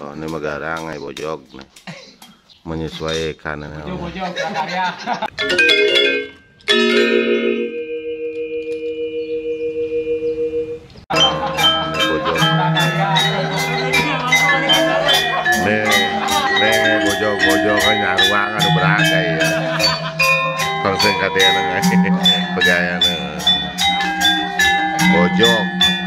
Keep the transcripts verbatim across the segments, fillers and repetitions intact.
Oh, ini Megarang ay Bojog nih. Menyesuaikan ini. Bojog prakarya. Bojog. Nih, nih bojog-bojog kan nyaruang anu beragai ya. Kalau sing kadene pegayan bojog.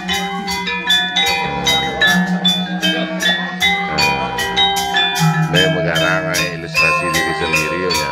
Nih Megarang ilustrasi diri sendiri ya.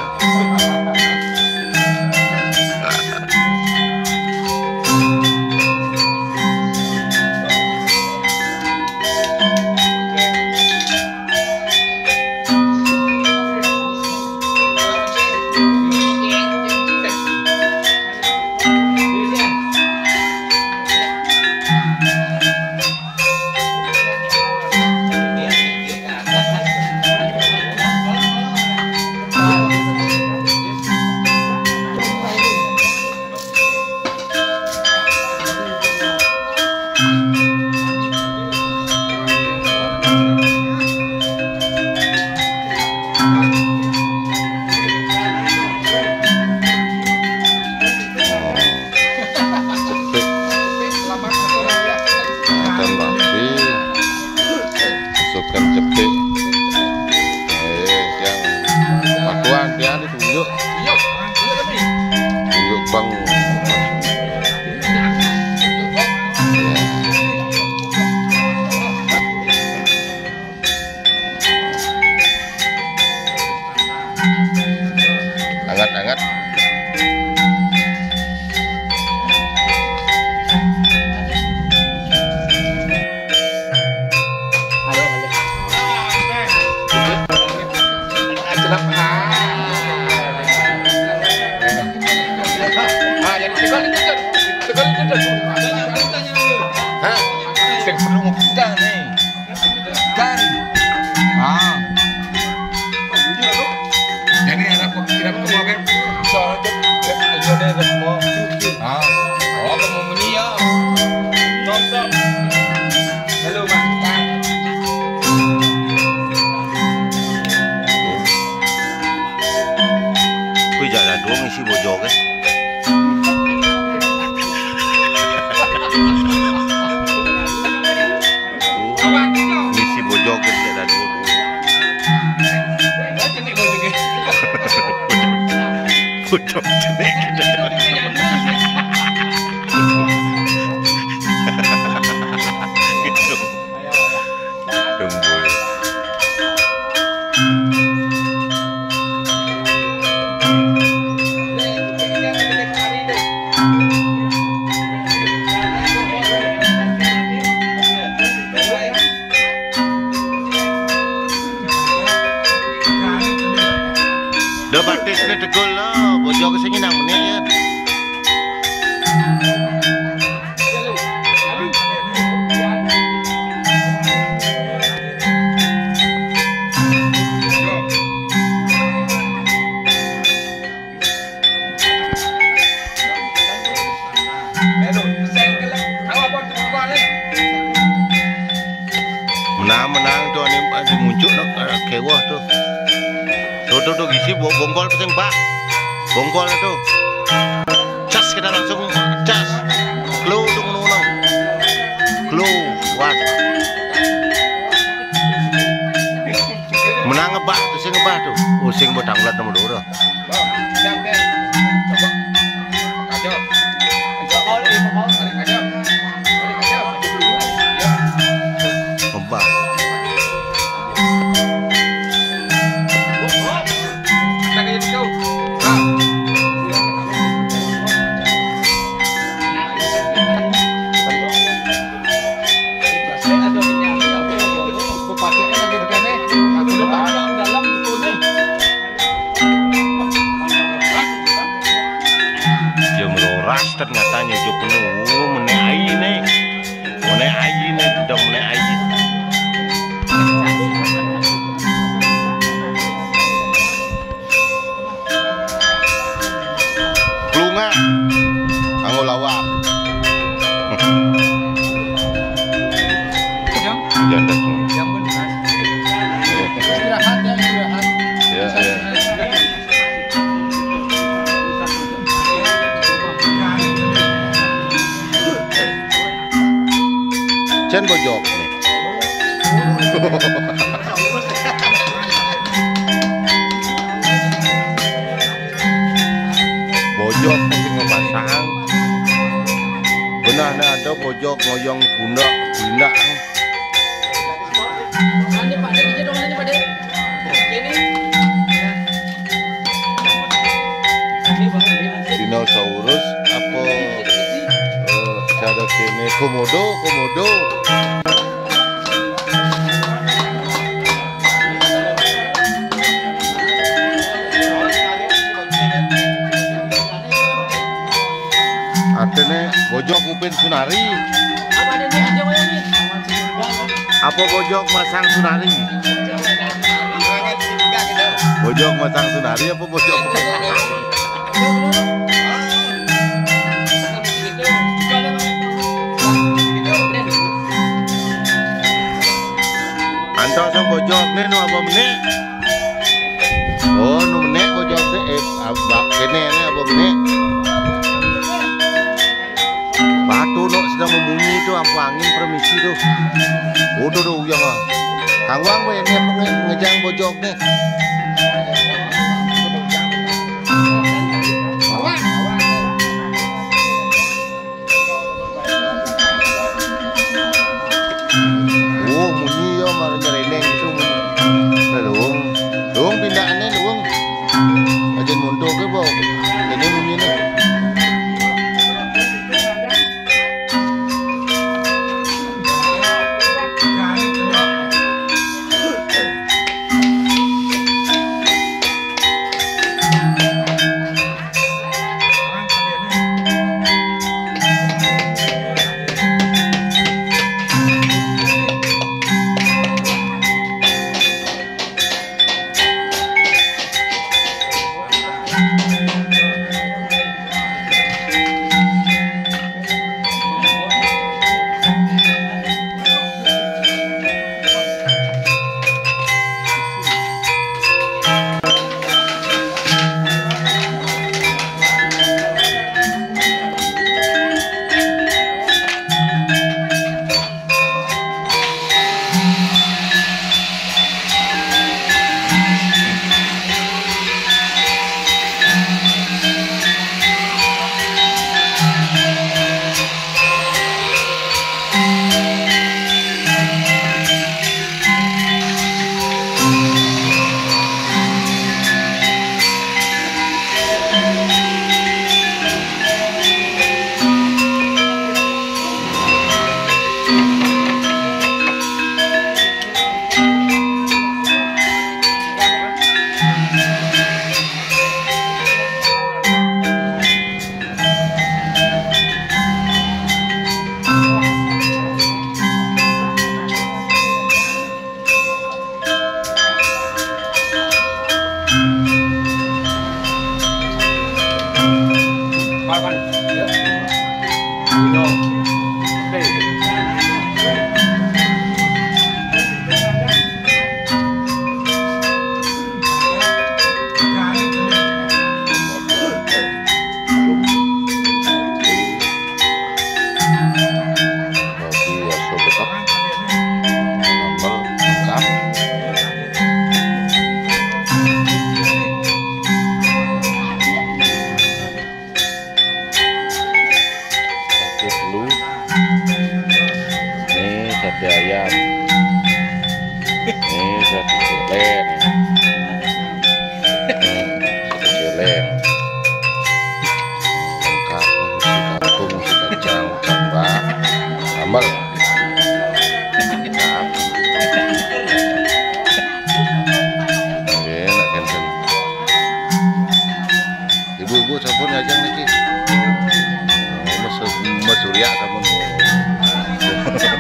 Cepet, eh, yang pakuan dia ditunjuk, tunjuk bang, hangat-hangat. Hah? Yang perlu kita nih kan ah jadi ada kira ketemu kan soal itu ada ketemu ah oh kamu menia nonton halo mas Kuy jalan doang isi bojog kan. Misi bojog kan jalan dulu. Bojog jenek. Gitu. Tunggu. Dah batis ni tegul lah, bojog kesini nang menit ya. Menang-menang tu ni ada muncul nak kewah tu. Tuh tuh tuh gisi bonggol pesing pak, bonggol itu, cas kita langsung cas, clue tuh menung, clue, was, menang ngebah tuh sing ngebah tuh, using buat tanglat nomor dua. Ngebah. Bojok mesti ngepasang. Benar ada bojok ngoyong pundak pindah. Dinosaurus apa uh, cara kene komodo komodo artinya bojok upin sunari apa bojok masang sunari bojok masang sunari apa bojok Anto sang bojok nih nu apa meneh? Oh nu meneh bojok teh eh abak kene ne apa meneh? Batu no sedang membunyi itu ampu angin permisi tuh. Oh tuh tuh yang ah. Kang Wang we ne ngejang bojok nih. Ibu-ibu sampun ngajang niki. Masuk Surya sampun.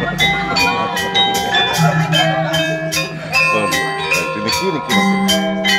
Niki niki.